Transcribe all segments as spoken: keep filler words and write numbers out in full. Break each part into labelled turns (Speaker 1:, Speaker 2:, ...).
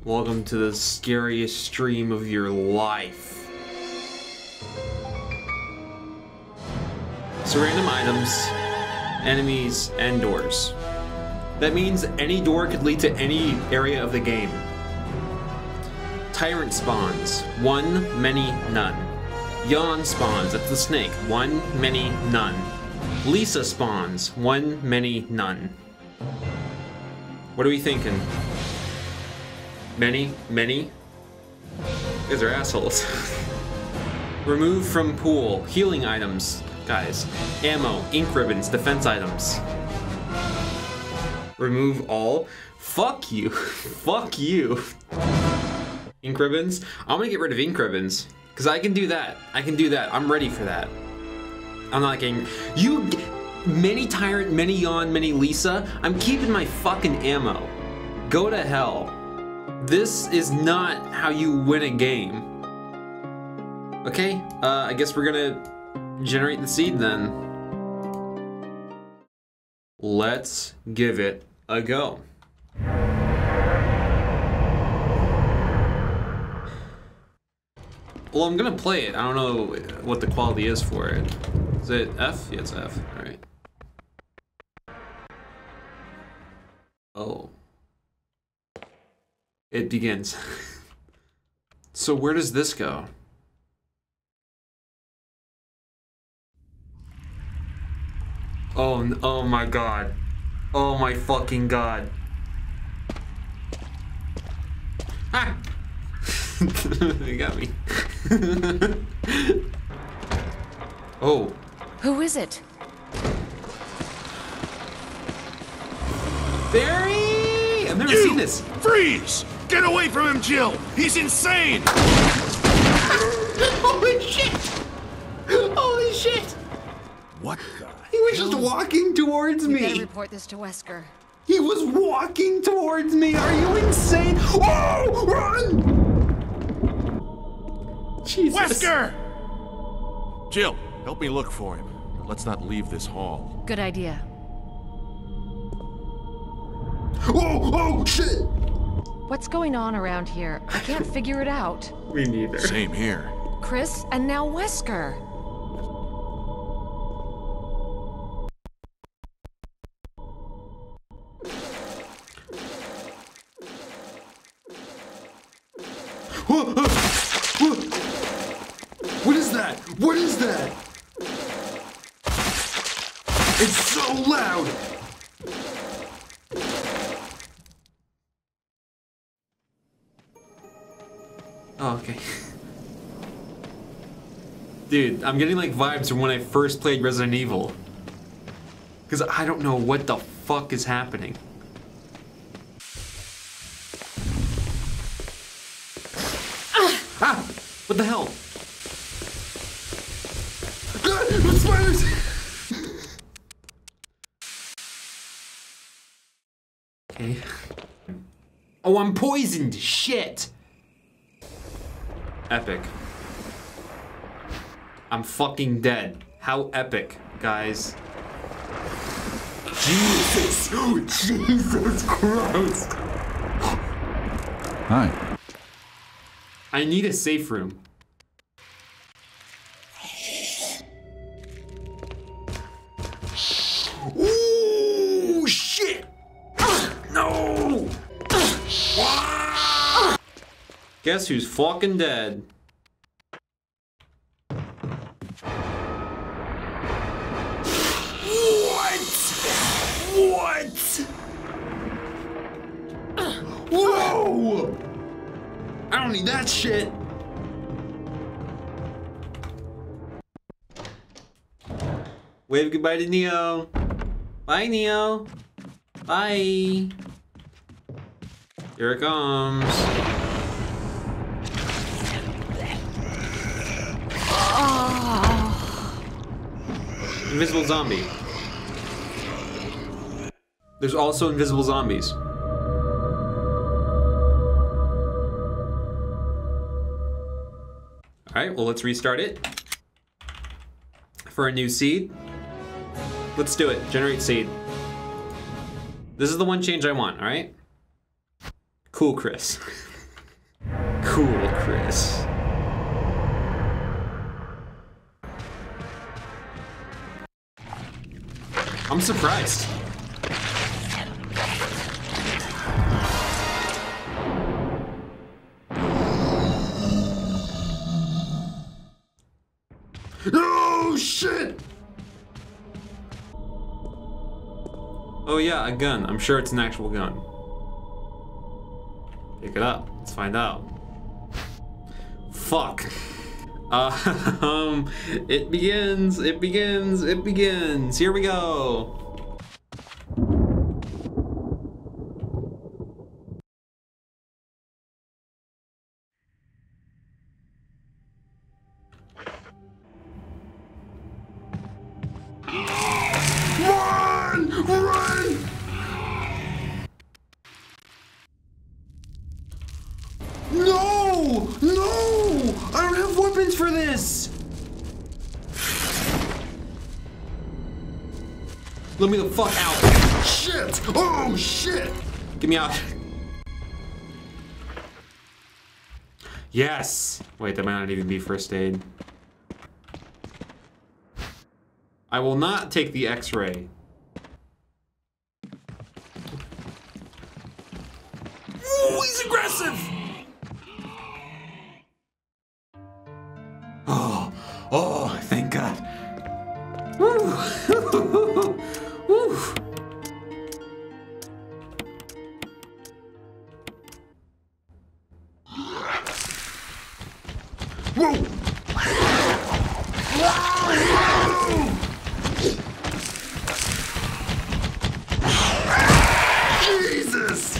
Speaker 1: Welcome to the scariest stream of your life. So random items, enemies, and doors. That means any door could lead to any area of the game. Tyrant spawns, one, many, none. Yawn spawns, that's the snake, one, many, none. Lisa spawns, one, many, none. What are we thinking? Many, many? You guys are assholes. Remove from pool, healing items, guys. Ammo, ink ribbons, defense items. Remove all. Fuck you. Fuck you. Ink ribbons? I'm gonna get rid of ink ribbons. Because I can do that. I can do that. I'm ready for that. I'm not getting... You... Many Tyrant, many Yawn, many Lisa. I'm keeping my fucking ammo. Go to hell. This is not how you win a game. Okay, uh, I guess we're gonna generate the seed then. Let's give it a go. Well, I'm gonna play it. I don't know what the quality is for it. Is it F? Yeah, it's F. All right. Oh. It begins. So where does this go? Oh, oh my god. Oh my fucking god. Ah! You got me. Oh.
Speaker 2: Who is it?
Speaker 1: Barry! I've never
Speaker 3: you!
Speaker 1: seen this.
Speaker 3: Freeze! Get away from him, Jill! He's insane!
Speaker 1: Holy shit! Holy shit!
Speaker 3: What the
Speaker 1: He was
Speaker 3: hell?
Speaker 1: just walking towards
Speaker 2: We
Speaker 1: me.
Speaker 2: better report this to Wesker.
Speaker 1: He was walking towards me. Are you insane? Oh, run! Jesus.
Speaker 3: Wesker! Jill, help me look for him. Let's not leave this hall.
Speaker 2: Good idea.
Speaker 1: Oh, oh, shit!
Speaker 2: What's going on around here? I can't figure it out.
Speaker 1: Me neither.
Speaker 3: Same here.
Speaker 2: Chris and now Wesker.
Speaker 1: What is that? What is that? It's so loud! Oh, okay. Dude, I'm getting like vibes from when I first played Resident Evil. Because I don't know what the fuck is happening. Ah! What the hell? Ah, spiders! Okay. Oh, I'm poisoned! Shit! Epic. I'm fucking dead. How epic, guys. Jesus! Oh, Jesus Christ!
Speaker 4: Hi.
Speaker 1: I need a safe room. Ooh, shit! No! Guess who's fucking dead? What? What? Whoa! I don't need that shit. Wave goodbye to Neo. Bye, Neo. Bye. Here it comes. Invisible zombie. There's also invisible zombies. Alright, well, let's restart it. For a new seed. Let's do it. Generate seed. This is the one change I want, alright? Cool, Chris. Cool, Chris. I'm surprised. Oh shit! Oh yeah, a gun. I'm sure it's an actual gun. Pick it up. Let's find out. Fuck. Uh, um, it begins, it begins, it begins. Here we go. Run! Run! No! No! I don't have weapons for this! Let me the fuck out. Shit! Oh shit! Get me out. Yes! Wait, that might not even be first aid. I will not take the X-ray. Ooh, he's aggressive! Oh, oh, thank God. Woo. Woo. Whoa! Jesus!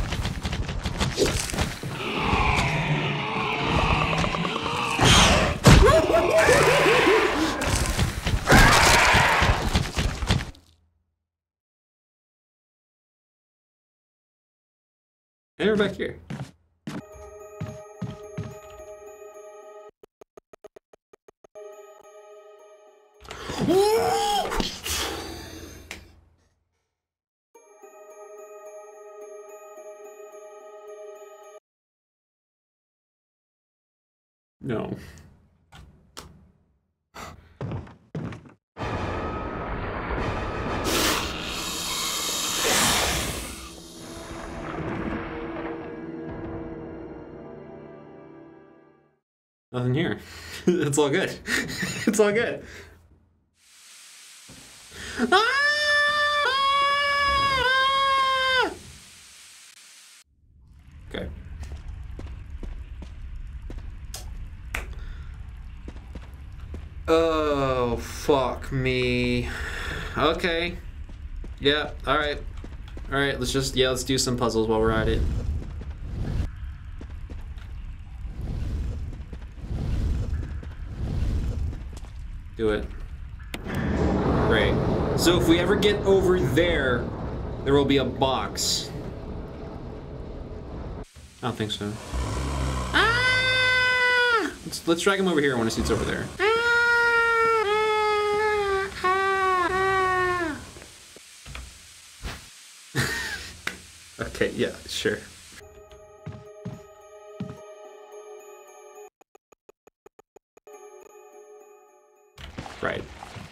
Speaker 1: And we're back here. No. Nothing here. It's all good. It's all good. Ah! Okay. Oh, fuck me. Okay. Yeah, alright. Alright, let's just, yeah, let's do some puzzles while we're at it. Do it. Great. So if we ever get over there, there will be a box. I don't think so. Ah! Let's, let's drag him over here. I want to see what's over there. Okay, yeah, sure. Right.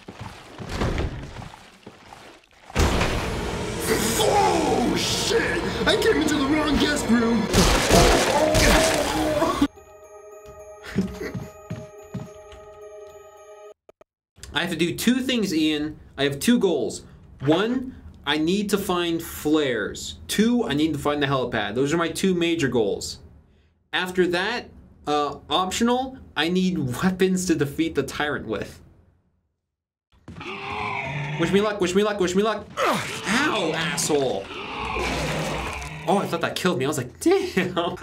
Speaker 1: Oh shit! I came into the wrong guest room. I have to do two things, Ian. I have two goals. One, I need to find flares. Two, I need to find the helipad. Those are my two major goals. After that, uh, optional, I need weapons to defeat the tyrant with. Wish me luck, wish me luck, wish me luck. Ow, asshole. Oh, I thought that killed me. I was like, damn.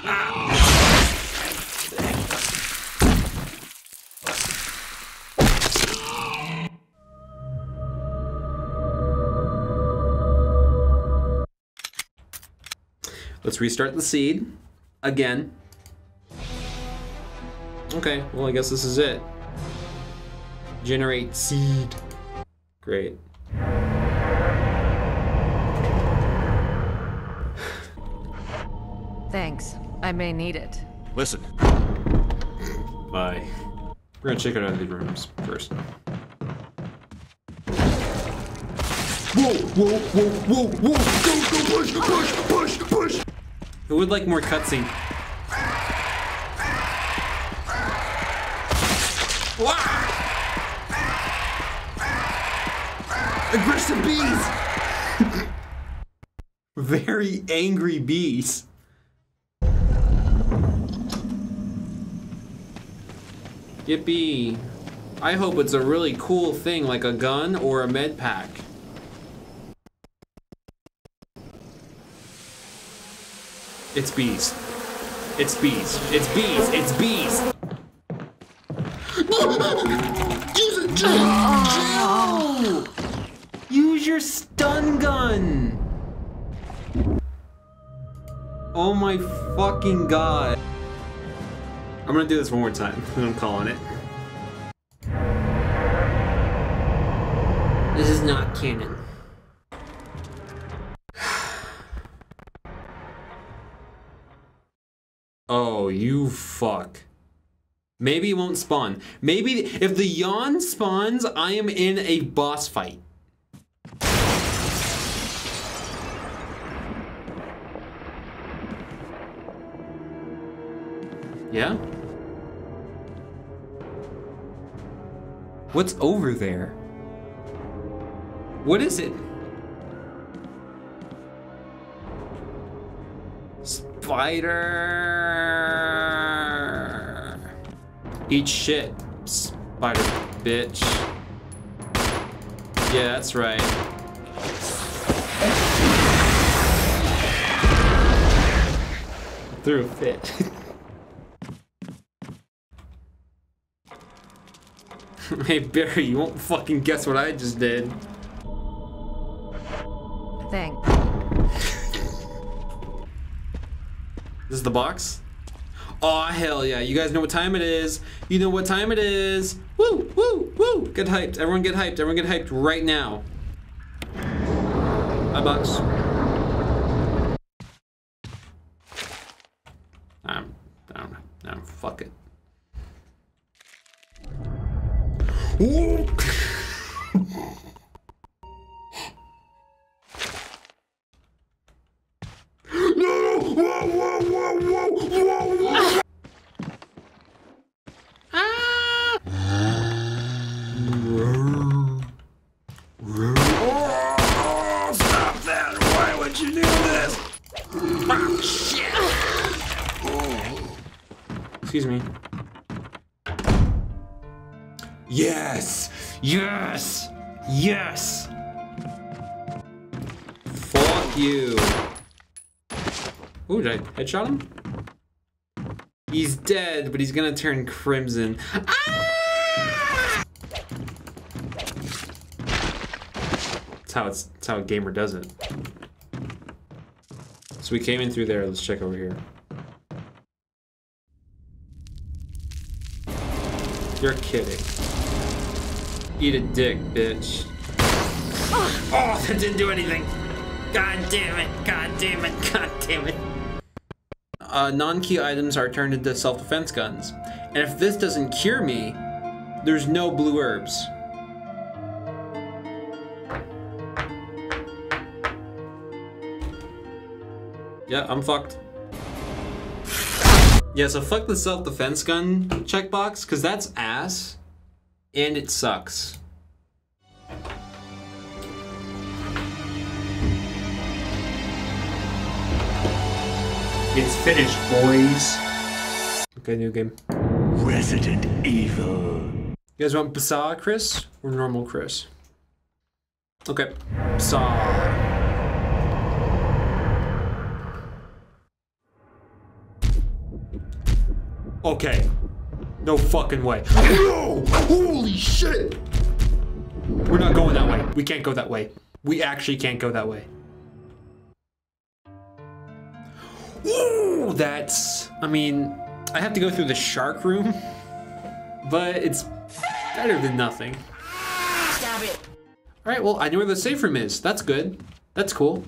Speaker 1: Let's restart the seed again. Okay, well, I guess this is it. Generate seed. Great.
Speaker 2: Thanks. I may need it.
Speaker 3: Listen.
Speaker 1: Bye. We're gonna check out other rooms first. Whoa, whoa, whoa, whoa, whoa! Go, go, push, push, push, push! Who would like more cutscene? Wow! Aggressive bees! Very angry bees. Yippee. I hope it's a really cool thing like a gun or a med pack. It's bees. It's bees. It's bees. It's bees. Use it, Jill! Use your stun gun. Oh my fucking god. I'm gonna do this one more time, and I'm calling it. This is not canon. Oh, you fuck. Maybe it won't spawn. Maybe if the yawn spawns, I am in a boss fight. Yeah? What's over there? What is it? Spider. Eat shit, spider bitch. Yeah, that's right. Threw a fit. Hey Barry, you won't fucking guess what I just did.
Speaker 2: Thanks.
Speaker 1: This is the box? Oh hell yeah, you guys know what time it is. You know what time it is. Woo, woo, woo. Get hyped, everyone get hyped, everyone get hyped right now. Hi box. I'm, I'm, I'm, fuck it. Ooh. No! Whoa, whoa, whoa, whoa, whoa, whoa! Ah! Oh, stop that! Why would you do this? Ah, shit! Excuse me. Yes! Yes! Yes! Fuck you. Ooh, did I headshot him? He's dead, but he's gonna turn crimson. Ah! That's how it's that's how a gamer does it. So we came in through there, let's check over here. You're kidding. Eat a dick, bitch. Oh, that didn't do anything. God damn it, god damn it, god damn it. Uh, non-key items are turned into self-defense guns. And if this doesn't cure me, there's no blue herbs. Yeah, I'm fucked. Yeah, so fuck the self-defense gun checkbox, because that's ass. And it sucks.
Speaker 4: It's finished, boys.
Speaker 1: Okay, new game.
Speaker 4: Resident Evil.
Speaker 1: You guys want Bizarre Chris or normal Chris? Okay, Bizarre. Okay. No fucking way. No! Holy shit! We're not going that way. We can't go that way. We actually can't go that way. Ooh, that's... I mean, I have to go through the shark room, but it's better than nothing.
Speaker 5: Stop it.
Speaker 1: All right, well, I know where the safe room is. That's good. That's cool.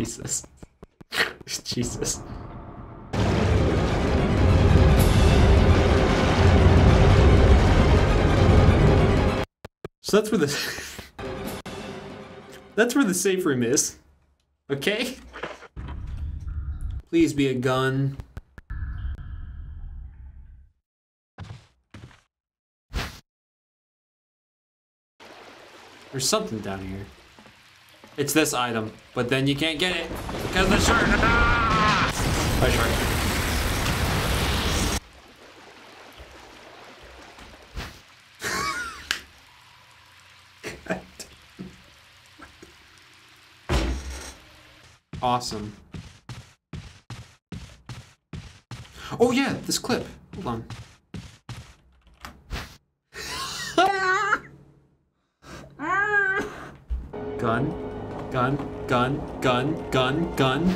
Speaker 1: Jesus. Jesus. So that's where the that's where the safe room is. Okay? Please be a gun. There's something down here. It's this item, but then you can't get it because the shark. Ah! Bye, shark. Awesome. Oh yeah, this clip. Hold on. Gun, gun, gun, gun, gun, gun.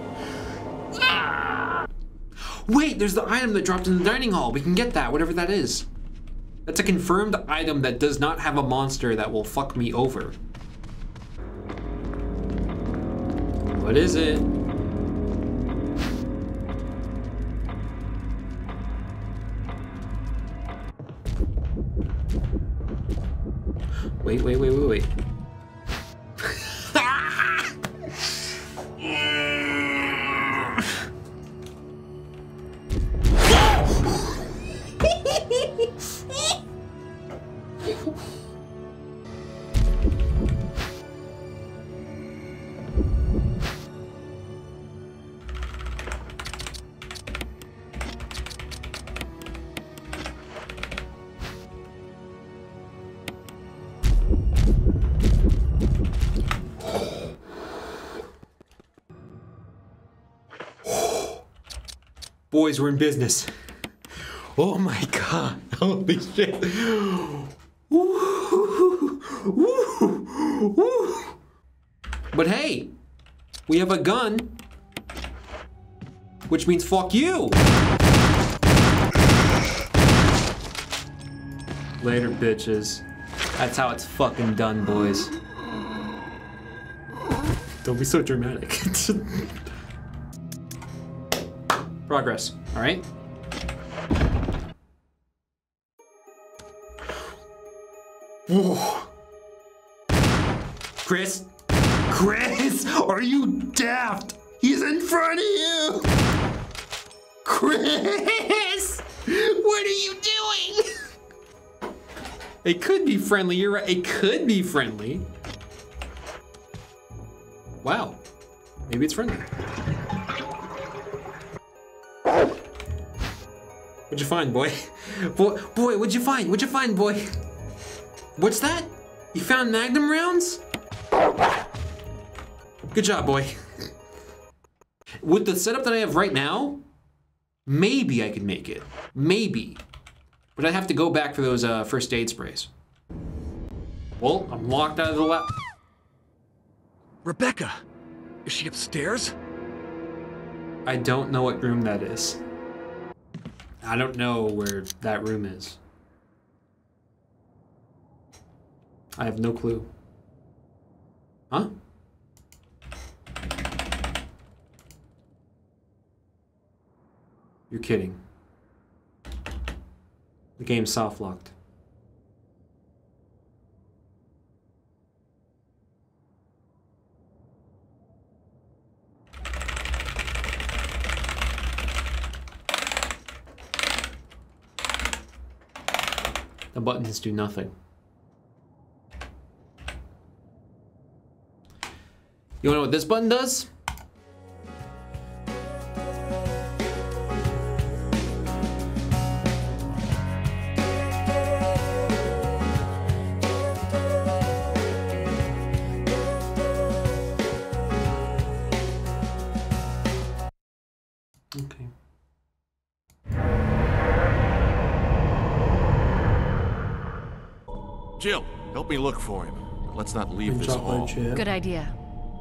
Speaker 1: Wait, there's the item that dropped in the dining hall. We can get that, whatever that is. That's a confirmed item that does not have a monster that will fuck me over. What is it? Wait, wait, wait, wait, wait. Boys, we're in business. Oh my god. Holy shit. Woo, woo, woo. But hey, we have a gun, which means fuck you. Later, bitches. That's how it's fucking done, boys. Don't be so dramatic. Progress, all right? Whoa. Chris? Chris, are you daft? He's in front of you! Chris! What are you doing? It could be friendly, you're right, it could be friendly. Wow, maybe it's friendly. What'd you find, boy? Boy, boy, what'd you find? What'd you find, boy? What's that? You found magnum rounds? Good job, boy. With the setup that I have right now, maybe I could make it. Maybe. But I have to go back for those uh, first aid sprays. Well, I'm locked out of the lab.
Speaker 6: Rebecca, is she upstairs?
Speaker 1: I don't know what room that is. I don't know where that room is. I have no clue. Huh? You're kidding. The game's soft locked. The buttons do nothing. You wanna know what this button does? Okay.
Speaker 3: Jill, help me look for him. Let's not leave this hall.
Speaker 2: Good idea.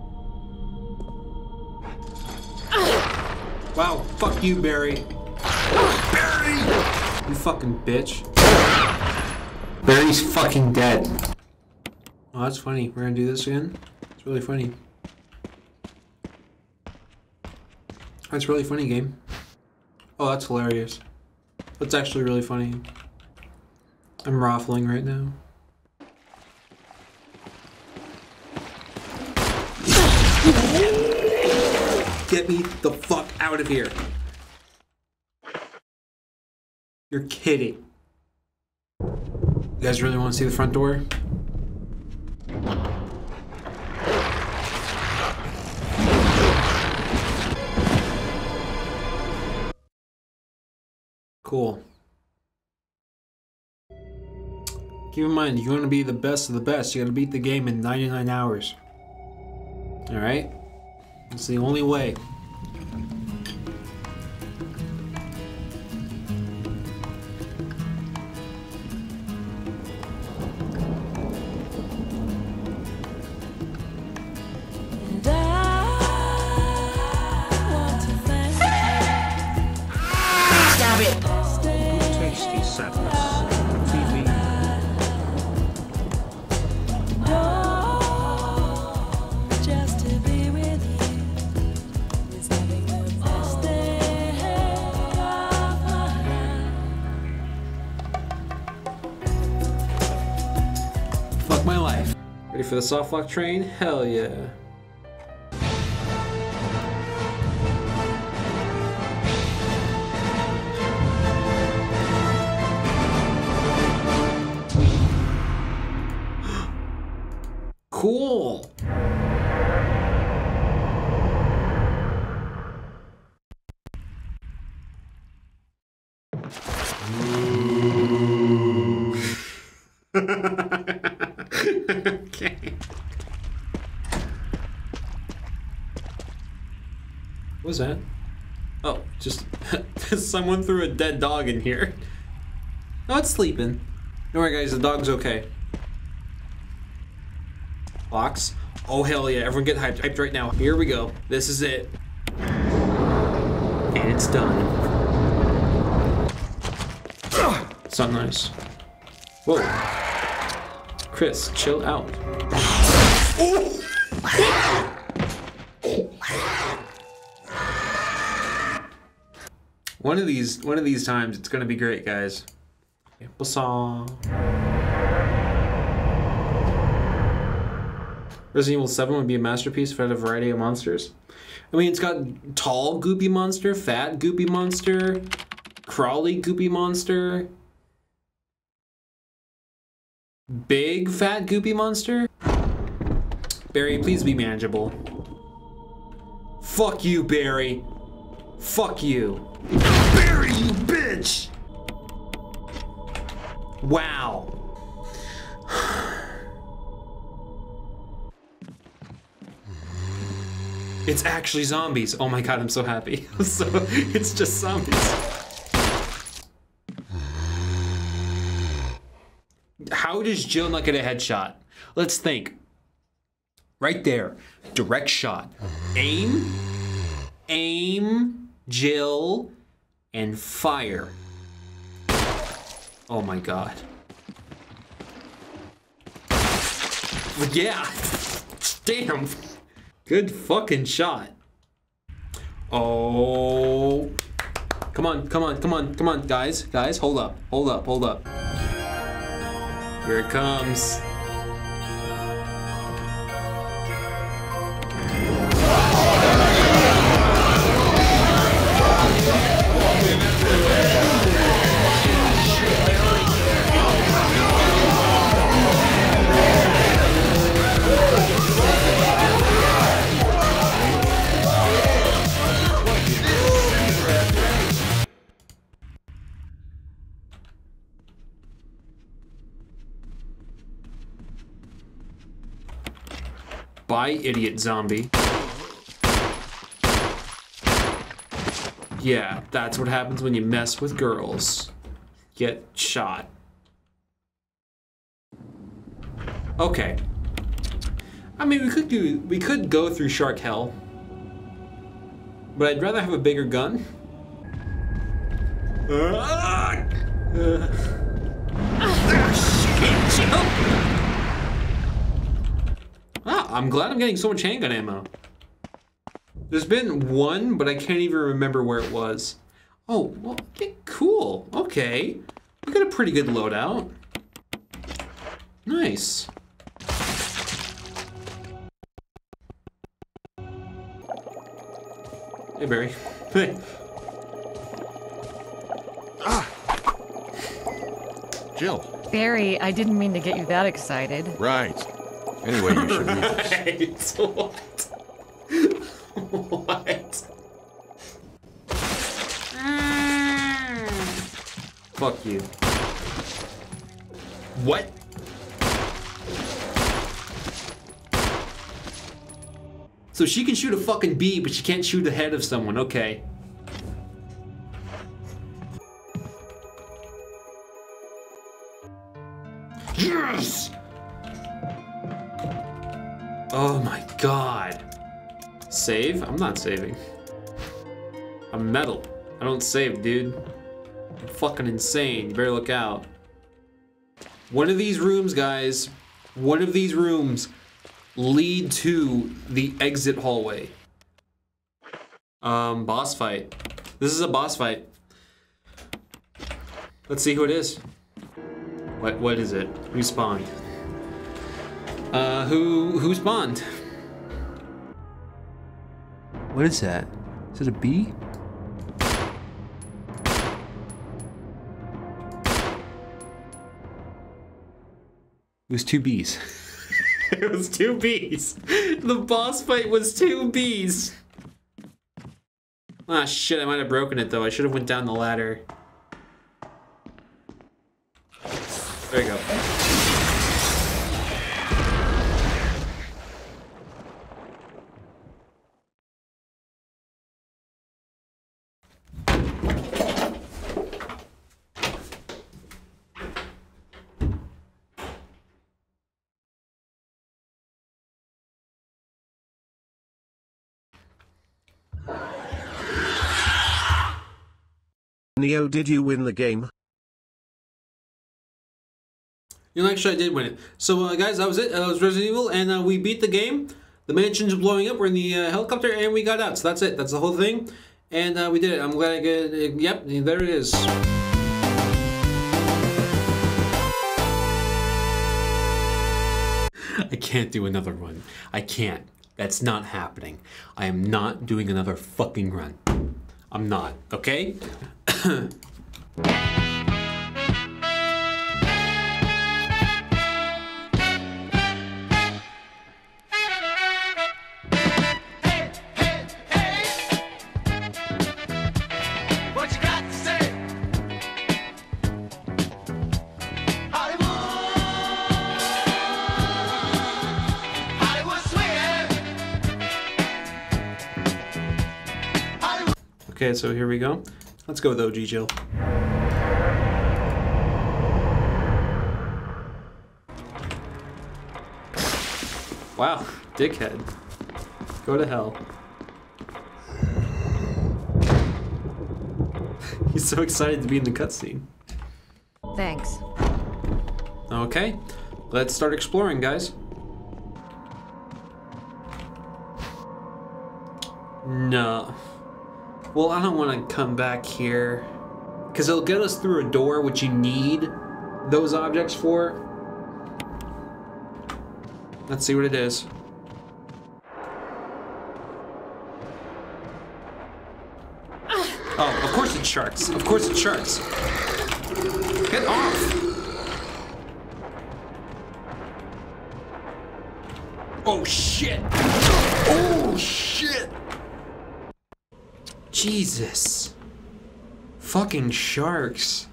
Speaker 1: Wow, fuck you, Barry.
Speaker 3: Barry!
Speaker 1: You fucking bitch. Barry's fucking dead. Oh, that's funny. We're gonna do this again? It's really funny. That's really funny, game. Oh, that's hilarious. That's actually really funny. I'm raffling right now. Get me the fuck out of here. You're kidding. You guys really want to see the front door? Cool. Keep in mind, you want to be the best of the best. You gotta beat the game in ninety-nine hours. Alright? That's the only way.
Speaker 4: Tasty sadness. T V.
Speaker 7: Just to be with you is having the best day of my life.
Speaker 1: Fuck my life. Ready for the soft lock train? Hell yeah. Cool. Okay. What was that? Oh, just someone threw a dead dog in here. No, it's sleeping. Don't worry, guys, the dog's okay. Box. Oh, hell yeah. Everyone get hyped. Hyped right now. Here we go. This is it. And it's done. It's not nice. Whoa. Chris, chill out. One of these, one of these times, it's gonna be great, guys. Basson. Resident Evil seven would be a masterpiece if it had a variety of monsters. I mean, it's got tall goopy monster, fat goopy monster, crawly goopy monster, big fat goopy monster. Barry, please be manageable. Fuck you, Barry. Fuck you.
Speaker 4: Barry, you bitch!
Speaker 1: Wow. It's actually zombies. Oh my god, I'm so happy. So it's just zombies. How does Jill not get a headshot? Let's think. Right there. Direct shot. Aim. Aim. Jill. And fire. Oh my god. Yeah. Damn. Good fucking shot. Oh. Come on, come on, come on, come on, guys. Guys, hold up, hold up, hold up. Here it comes. Bye, idiot zombie. Yeah, that's what happens when you mess with girls. Get shot. Okay. I mean, we could do, we could go through Shark Hell, but I'd rather have a bigger gun. Uh, uh, Ah, I'm glad I'm getting so much handgun ammo. There's been one, but I can't even remember where it was. Oh, well, okay, cool. Okay. We got a pretty good loadout. Nice. Hey, Barry. Hey.
Speaker 3: Ah! Jill.
Speaker 2: Barry, I didn't mean to get you that excited.
Speaker 3: Right. Anyway, you should read this.
Speaker 1: Right. What? What? Fuck you. What? So she can shoot a fucking bee, but she can't shoot the head of someone. Okay. Yes! Oh my god. Save? I'm not saving. I'm metal. I don't save, dude. I'm fucking insane. You better look out. One of these rooms, guys, one of these rooms lead to the exit hallway. Um, boss fight. This is a boss fight. Let's see who it is. What, what is it? Who spawned? Uh, who, who spawned?
Speaker 8: What is that? Is it a bee? It was two bees.
Speaker 1: It was two bees. The boss fight was two bees. Ah, shit, I might have broken it though. I should have went down the ladder. There you go.
Speaker 9: Neo, did you win the game?
Speaker 1: You know, actually, I did win it. So, uh, guys, that was it. Uh, that was Resident Evil, and uh, we beat the game. The mansion's blowing up. We're in the uh, helicopter, and we got out. So that's it. That's the whole thing. And uh, we did it. I'm glad I get it. Yep, there it is. I can't do another run. I can't. That's not happening. I am not doing another fucking run. I'm not, okay? Okay, so here we go. Let's go with O G Jill. Wow, dickhead. Go to hell. He's so excited to be in the cutscene.
Speaker 2: Thanks.
Speaker 1: Okay, let's start exploring, guys. No. Well, I don't want to come back here, because it'll get us through a door, which you need those objects for. Let's see what it is. Oh, of course it's sharks. Of course it's sharks. Get off! Oh, shit! Oh, shit! Jesus. Fucking sharks.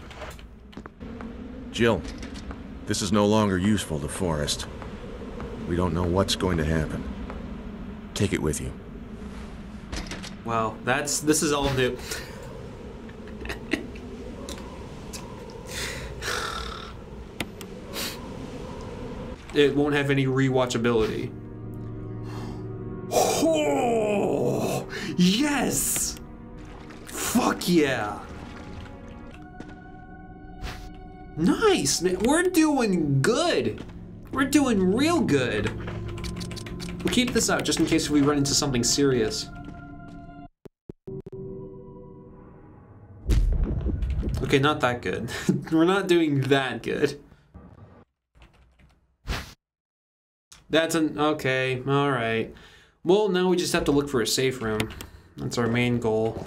Speaker 3: Jill, this is no longer useful to Forrest. We don't know what's going to happen. Take it with you.
Speaker 1: Wow, that's, this is all new. It won't have any rewatchability. Oh, yes! Fuck yeah! Nice, man. We're doing good. We're doing real good. We'll keep this out just in case we run into something serious. Okay, not that good. We're not doing that good. That's an... okay, alright. Well, now we just have to look for a safe room. That's our main goal.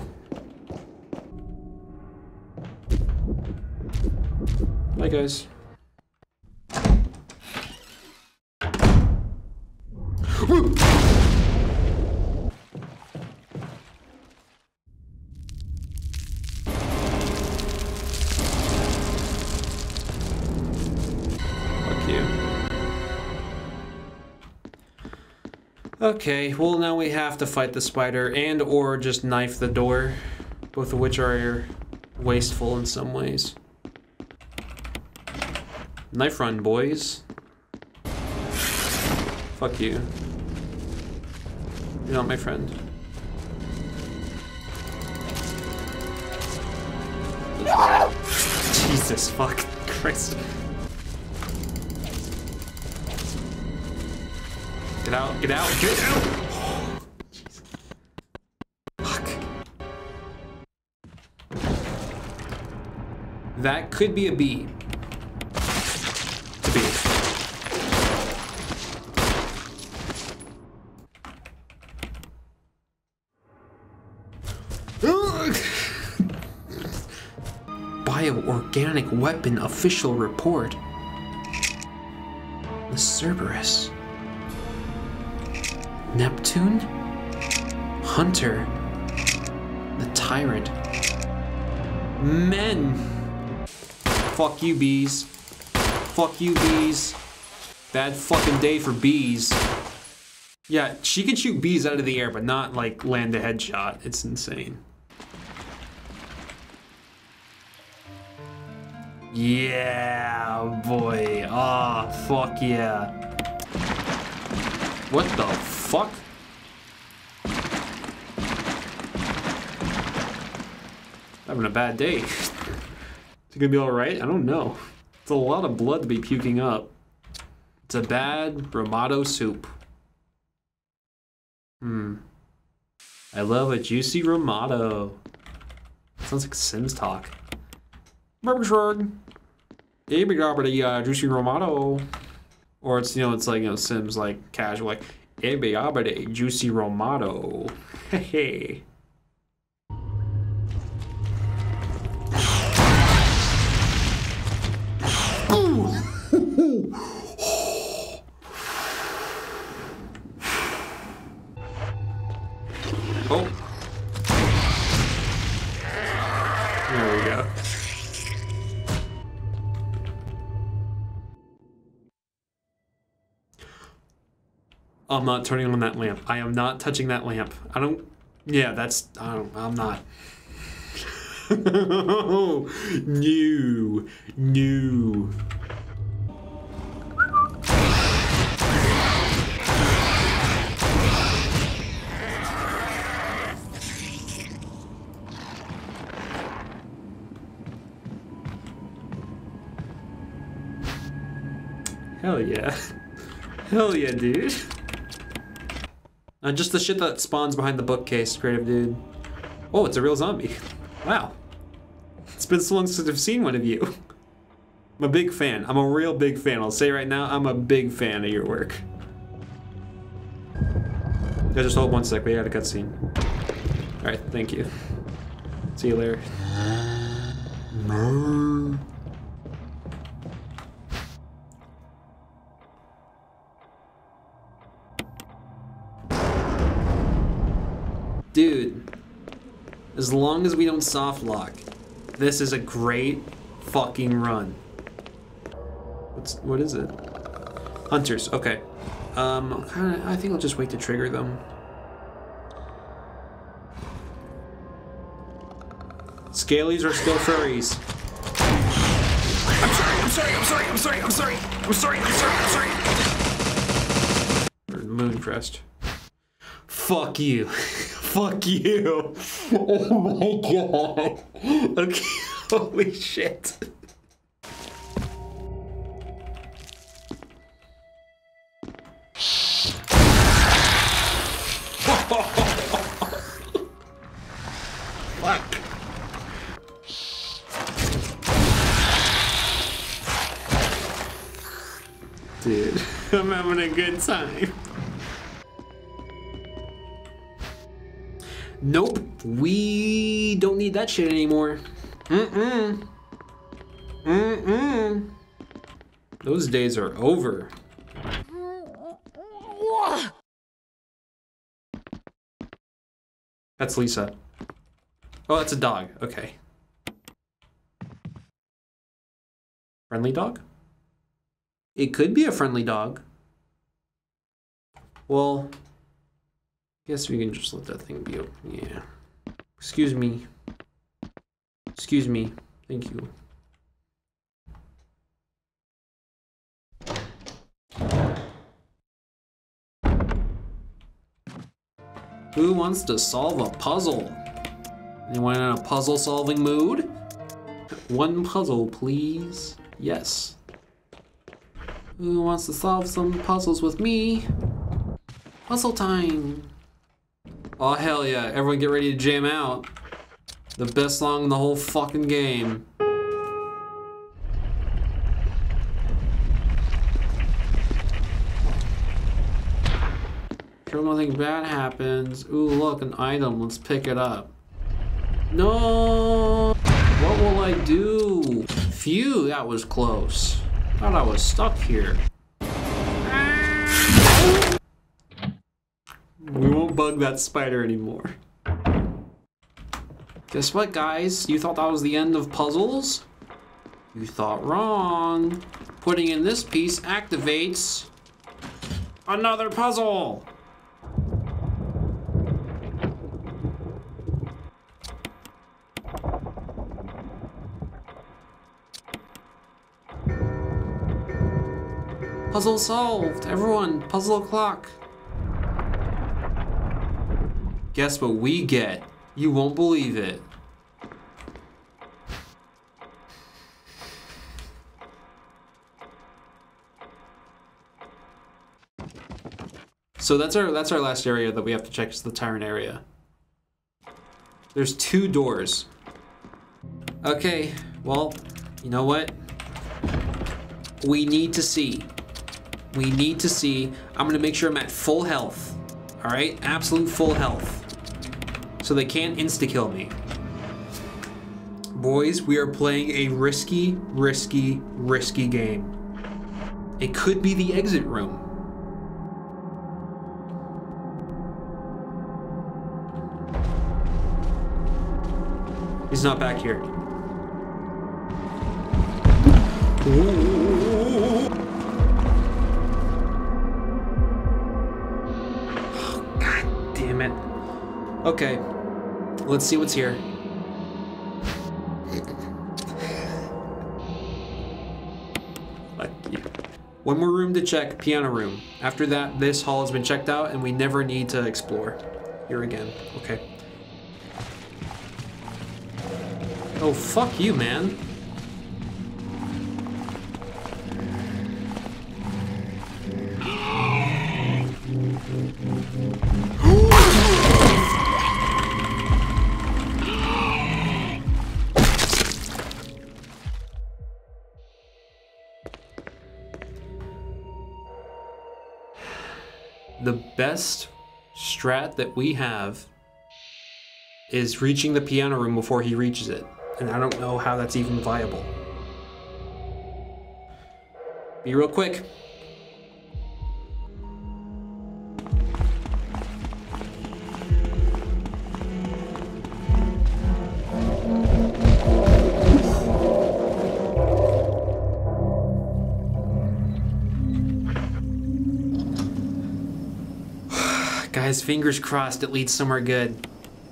Speaker 1: Bye, guys. Woo! Fuck you. Okay, well now we have to fight the spider and or just knife the door, both of which are wasteful in some ways. Knife run, boys. Fuck you. You're not my friend. Jesus fuck Christ. Get out, get out, get out! Jesus. Fuck. That could be a bee. It's a bee. Bioorganic weapon official report. The Cerberus. Neptune? Hunter. The Tyrant. Men! Fuck you, bees. Fuck you, bees. Bad fucking day for bees. Yeah, she can shoot bees out of the air, but not, like, land a headshot. It's insane. Yeah, boy. Ah, oh, fuck yeah. What the fuck? Having a bad day. Is it gonna be alright? I don't know. It's a lot of blood to be puking up. It's a bad Romano soup. Hmm. I love a juicy Romano. Sounds like Sims talk. Barbershrug. Hey, big the uh, juicy Romano. Or it's, you know, it's like, you know, Sims like casual, like, hey, big juicy Romano. Hey. Oh. There we go. I'm not turning on that lamp. I am not touching that lamp. I don't... Yeah, that's... I don't... I'm not. No. No. Hell yeah. Hell yeah, dude. Uh, just the shit that spawns behind the bookcase, creative dude. Oh, it's a real zombie. Wow. It's been so long since I've seen one of you. I'm a big fan. I'm a real big fan. I'll say right now, I'm a big fan of your work. Yeah, just hold one sec. We got a cutscene. Alright, thank you. See you later. No. Dude, as long as we don't soft lock, this is a great fucking run. What's what is it? Hunters. Okay. Um, kinda, I think I'll just wait to trigger them. Scalies are still furries.
Speaker 6: I'm sorry, I'm sorry, I'm sorry, I'm sorry, I'm sorry, I'm sorry, I'm sorry, I'm sorry.
Speaker 1: Or moon crest. Fuck you. Fuck you. Oh my god. Okay, holy shit. Fuck. Dude, I'm having a good time. Nope, we don't need that shit anymore. Mm-mm. Mm-mm. Those days are over. That's Lisa. Oh, that's a dog. Okay. Friendly dog? It could be a friendly dog. Well, guess we can just let that thing be open. Yeah. Excuse me. Excuse me. Thank you. Who wants to solve a puzzle? Anyone in a puzzle solving mood? One puzzle, please. Yes. Who wants to solve some puzzles with me? Puzzle time. Oh, hell yeah. Everyone get ready to jam out. The best song in the whole fucking game. Sure nothing bad happens. Ooh, look, an item. Let's pick it up. No! What will I do? Phew, that was close. Thought I was stuck here. We won't bug that spider anymore. Guess what, guys? You thought that was the end of puzzles? You thought wrong. Putting in this piece activates another puzzle. Puzzle solved. Everyone, puzzle o'clock. Guess what we get? You won't believe it. So that's our that's our last area that we have to check, is the Tyrant area. There's two doors. Okay, well, you know what? We need to see. We need to see. I'm gonna make sure I'm at full health. All right, absolute full health. So they can't insta-kill me. Boys, we are playing a risky, risky, risky game. It could be the exit room. He's not back here. Ooh. Oh, God damn it. Okay, let's see what's here. Fuck you. One more room to check, piano room. After that, this hall has been checked out and we never need to explore. Here again, okay. Oh, fuck you, man. The best strat that we have is reaching the piano room before he reaches it. And I don't know how that's even viable. Be real quick. Guys, fingers crossed it leads somewhere good.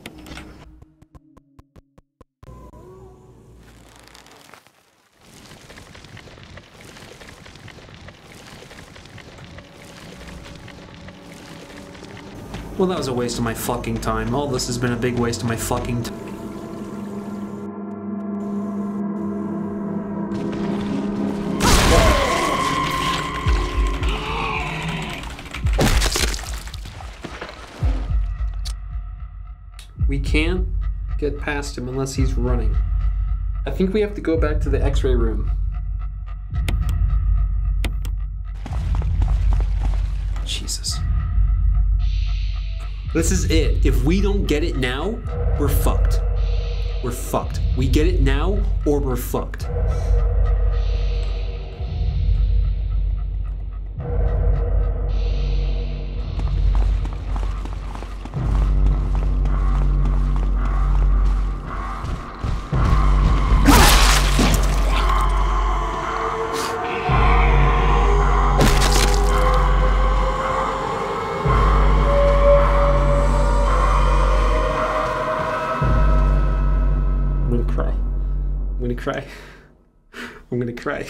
Speaker 1: Well, that was a waste of my fucking time. All this has been a big waste of my fucking time. We can't get past him unless he's running. I think we have to go back to the X-ray room. Jesus. This is it. If we don't get it now, we're fucked. We're fucked. We get it now or we're fucked. I'm gonna cry. I'm gonna cry.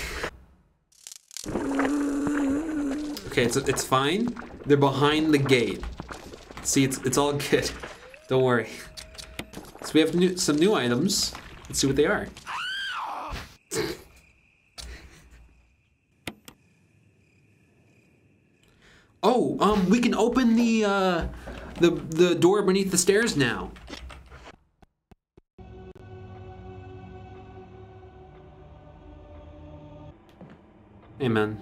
Speaker 1: Okay, it's it's fine. They're behind the gate. See, it's it's all good. Don't worry. So we have new, some new items. Let's see what they are. Oh, um, we can open the uh, the the door beneath the stairs now. Hey, man.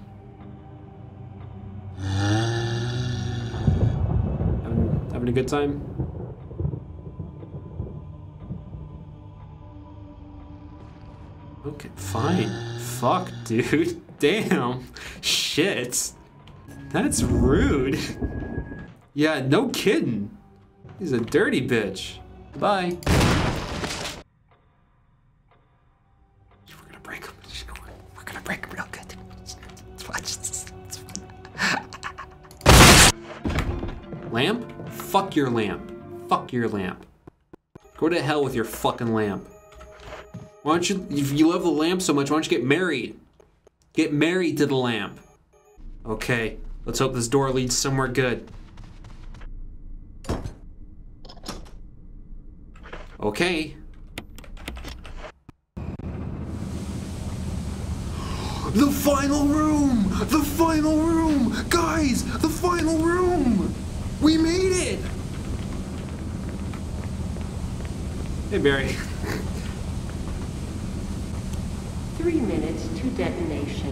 Speaker 1: Having, having a good time? Okay, fine. Fuck, dude. Damn. Shit. That's rude. Yeah, no kidding. He's a dirty bitch. Bye. We're gonna break him. We're gonna break him real good. Watch this. Lamp? Fuck your lamp. Fuck your lamp. Go to hell with your fucking lamp. Why don't you, if you love the lamp so much, why don't you get married? Get married to the lamp. Okay, let's hope this door leads somewhere good. Okay. The final room! The final room! Guys, the final room! We made it! Hey, Barry.
Speaker 9: Three minutes to detonation.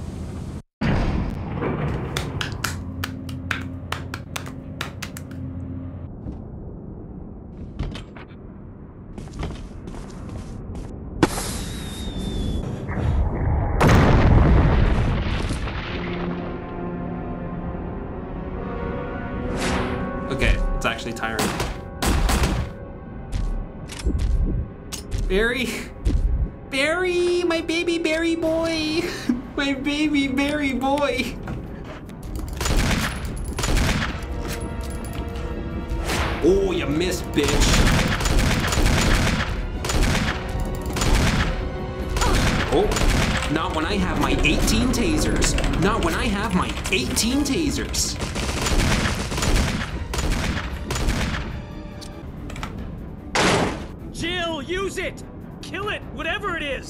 Speaker 1: Okay, it's actually tiring. Barry! Barry! My baby Barry boy! My baby Barry boy! Oh, you missed, bitch! Oh, not when I have my eighteen tasers! Not when I have my eighteen tasers!
Speaker 4: Jill, use it! Kill it, whatever it is!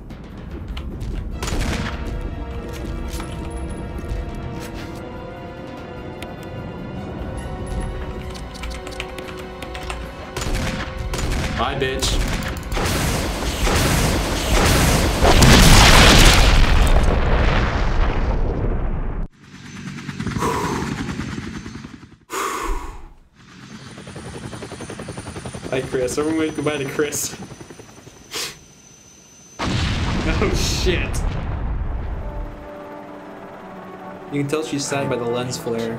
Speaker 1: Bye, bitch. Hi, Chris. Everyone wave goodbye to Chris. Oh, shit. You can tell she's sad by the lens flare.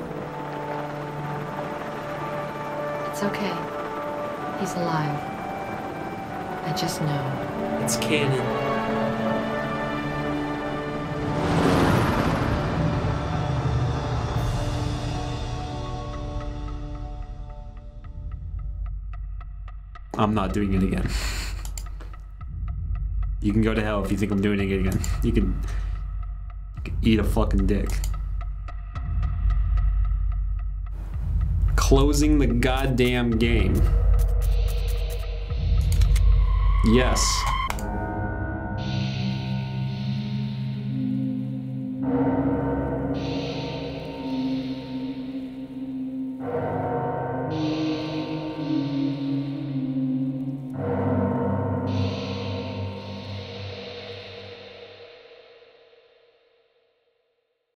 Speaker 2: It's okay. He's alive. I just know.
Speaker 1: It's canon. I'm not doing it again. You can go to hell if you think I'm doing it again. You can, you can eat a fucking dick. Closing the goddamn game. Yes.